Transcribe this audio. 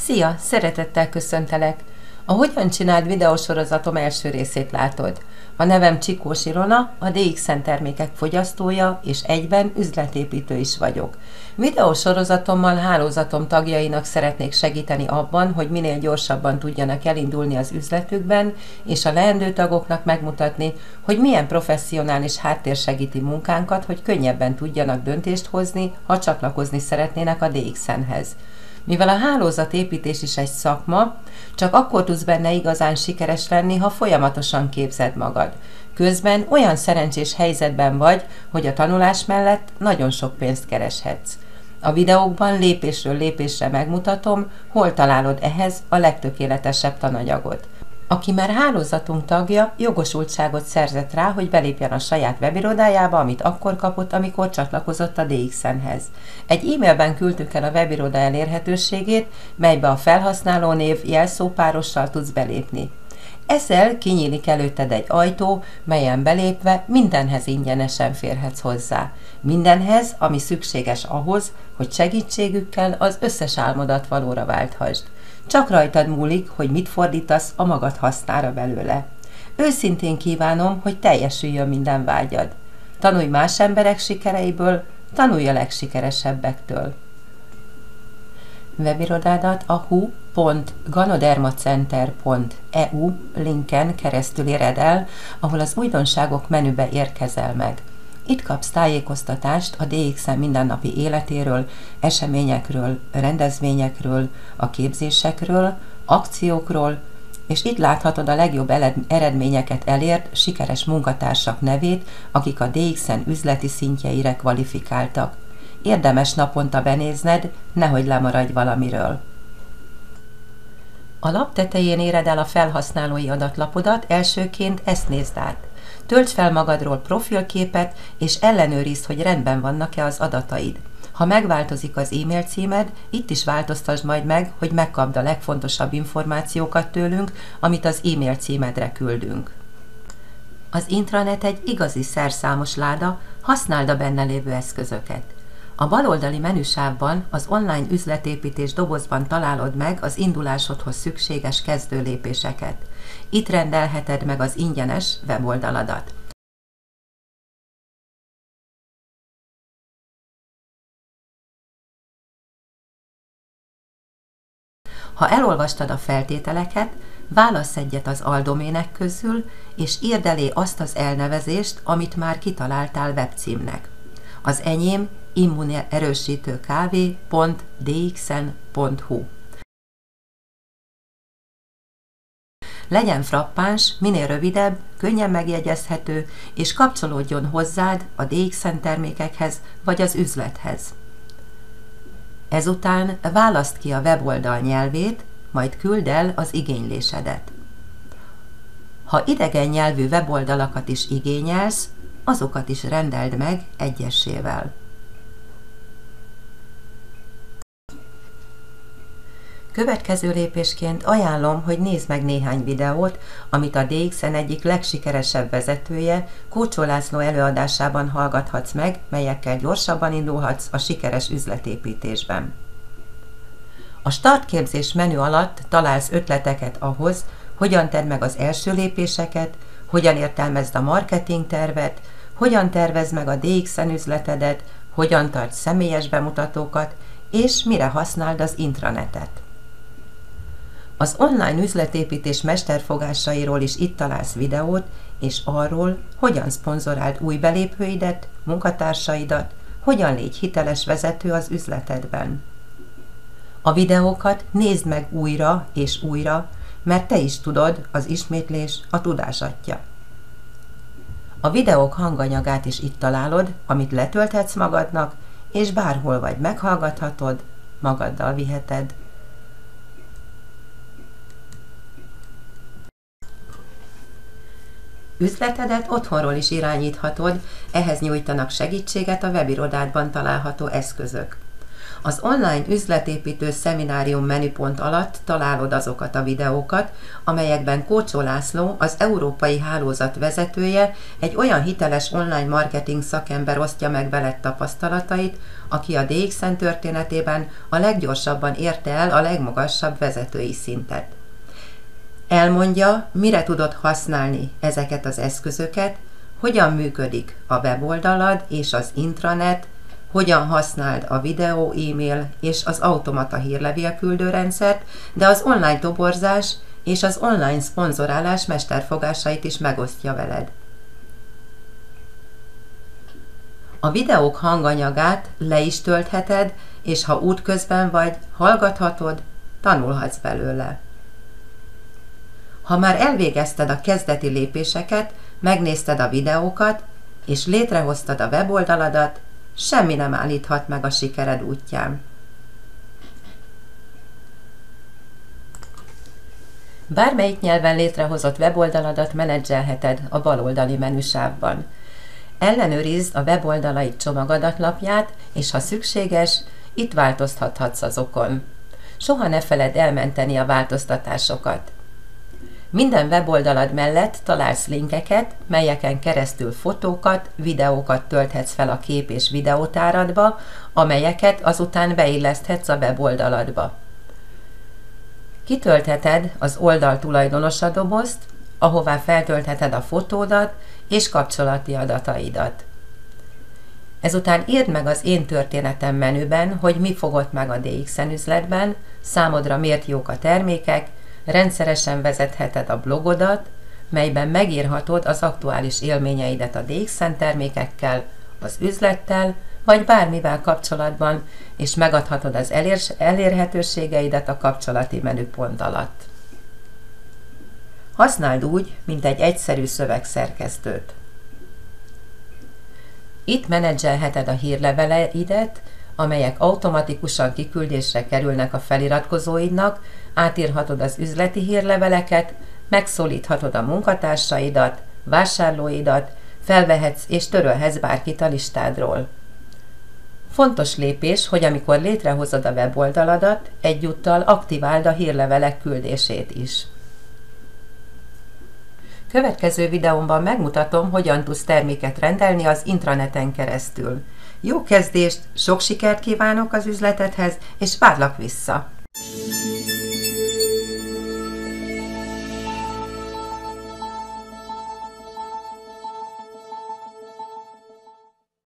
Szia! Szeretettel köszöntelek! A Hogyan csináld videósorozatom első részét látod. A nevem Csikós Ilona, a DXN termékek fogyasztója és egyben üzletépítő is vagyok. Videósorozatommal hálózatom tagjainak szeretnék segíteni abban, hogy minél gyorsabban tudjanak elindulni az üzletükben, és a leendő tagoknak megmutatni, hogy milyen professzionális háttér segíti munkánkat, hogy könnyebben tudjanak döntést hozni, ha csatlakozni szeretnének a DXN-hez. Mivel a hálózatépítés is egy szakma, csak akkor tudsz benne igazán sikeres lenni, ha folyamatosan képzed magad. Közben olyan szerencsés helyzetben vagy, hogy a tanulás mellett nagyon sok pénzt kereshetsz. A videókban lépésről lépésre megmutatom, hol találod ehhez a legtökéletesebb tananyagot. Aki már hálózatunk tagja, jogosultságot szerzett rá, hogy belépjen a saját webirodájába, amit akkor kapott, amikor csatlakozott a DXN-hez. Egy e-mailben küldtük el a webiroda elérhetőségét, melybe a felhasználónév jelszópárossal tudsz belépni. Ezzel kinyílik előtted egy ajtó, melyen belépve mindenhez ingyenesen férhetsz hozzá. Mindenhez, ami szükséges ahhoz, hogy segítségükkel az összes álmodat valóra válthasd. Csak rajtad múlik, hogy mit fordítasz a magad hasznára belőle. Őszintén kívánom, hogy teljesüljön minden vágyad. Tanulj más emberek sikereiből, tanulj a legsikeresebbektől. Webirodádat a hu.ganodermacenter.eu linken keresztül éred el, ahol az újdonságok menübe érkezel meg. Itt kapsz tájékoztatást a DXN mindennapi életéről, eseményekről, rendezvényekről, a képzésekről, akciókról, és itt láthatod a legjobb eredményeket elért sikeres munkatársak nevét, akik a DXN üzleti szintjeire kvalifikáltak. Érdemes naponta benézned, nehogy lemaradj valamiről. A lap tetején éred el a felhasználói adatlapodat, elsőként ezt nézd át. Tölts fel magadról profilképet, és ellenőrizd, hogy rendben vannak-e az adataid. Ha megváltozik az e-mail címed, itt is változtasd majd meg, hogy megkapd a legfontosabb információkat tőlünk, amit az e-mail címedre küldünk. Az intranet egy igazi szerszámos láda, használd a benne lévő eszközöket. A baloldali menüsávban az online üzletépítés dobozban találod meg az indulásodhoz szükséges kezdőlépéseket. Itt rendelheted meg az ingyenes weboldaladat. Ha elolvastad a feltételeket, válassz egyet az aldomének közül, és írd elé azt az elnevezést, amit már kitaláltál webcímnek. Az enyém immunerősítőkávé.dxn.hu. Legyen frappáns, minél rövidebb, könnyen megjegyezhető, és kapcsolódjon hozzád a DXN termékekhez vagy az üzlethez. Ezután válaszd ki a weboldal nyelvét, majd küldd el az igénylésedet. Ha idegen nyelvű weboldalakat is igényelsz, azokat is rendeld meg egyesével. Következő lépésként ajánlom, hogy nézd meg néhány videót, amit a DXN egyik legsikeresebb vezetője, Kócsó László előadásában hallgathatsz meg, melyekkel gyorsabban indulhatsz a sikeres üzletépítésben. A startképzés menü alatt találsz ötleteket ahhoz, hogyan tedd meg az első lépéseket, hogyan értelmezd a marketing tervet, hogyan tervezd meg a DXN üzletedet, hogyan tarts személyes bemutatókat, és mire használd az intranetet. Az online üzletépítés mesterfogásairól is itt találsz videót, és arról, hogyan szponzoráld új belépőidet, munkatársaidat, hogyan légy hiteles vezető az üzletedben. A videókat nézd meg újra és újra, mert te is tudod, az ismétlés a tudás atyja. A videók hanganyagát is itt találod, amit letölthetsz magadnak, és bárhol vagy meghallgathatod, magaddal viheted. Üzletedet otthonról is irányíthatod, ehhez nyújtanak segítséget a webirodádban található eszközök. Az online üzletépítő szeminárium menüpont alatt találod azokat a videókat, amelyekben Kócsó László, az Európai Hálózat vezetője, egy olyan hiteles online marketing szakember osztja meg veled tapasztalatait, aki a DXN történetében a leggyorsabban érte el a legmagasabb vezetői szintet. Elmondja, mire tudod használni ezeket az eszközöket, hogyan működik a weboldalad és az intranet, hogyan használd a videó, e-mail és az automata hírlevélküldő rendszert, de az online toborzás és az online szponzorálás mesterfogásait is megosztja veled. A videók hanganyagát le is töltheted, és ha útközben vagy, hallgathatod, tanulhatsz belőle. Ha már elvégezted a kezdeti lépéseket, megnézted a videókat, és létrehoztad a weboldaladat, semmi nem állíthat meg a sikered útján. Bármelyik nyelven létrehozott weboldaladat menedzselheted a baloldali menüsávban. Ellenőrizd a weboldalaid csomagadatlapját, és ha szükséges, itt változtathatsz azokon. Soha ne feledd elmenteni a változtatásokat. Minden weboldalad mellett találsz linkeket, melyeken keresztül fotókat, videókat tölthetsz fel a kép- és videótáradba, amelyeket azután beilleszthetsz a weboldaladba. Kitöltheted az oldal tulajdonosa dobozt, ahová feltöltheted a fotódat és kapcsolati adataidat. Ezután írd meg az Én történetem menüben, hogy mi fogott meg a DXN üzletben, számodra miért jók a termékek, rendszeresen vezetheted a blogodat, melyben megírhatod az aktuális élményeidet a DXN termékekkel, az üzlettel, vagy bármivel kapcsolatban, és megadhatod az elérhetőségeidet a kapcsolati menüpont alatt. Használd úgy, mint egy egyszerű szövegszerkesztőt. Itt menedzselheted a hírleveleidet, amelyek automatikusan kiküldésre kerülnek a feliratkozóidnak, átírhatod az üzleti hírleveleket, megszólíthatod a munkatársaidat, vásárlóidat, felvehetsz és törölhetsz bárkit a listádról. Fontos lépés, hogy amikor létrehozod a weboldaladat, egyúttal aktiváld a hírlevelek küldését is. Következő videómban megmutatom, hogyan tudsz terméket rendelni az intraneten keresztül. Jó kezdést, sok sikert kívánok az üzletedhez, és várlak vissza!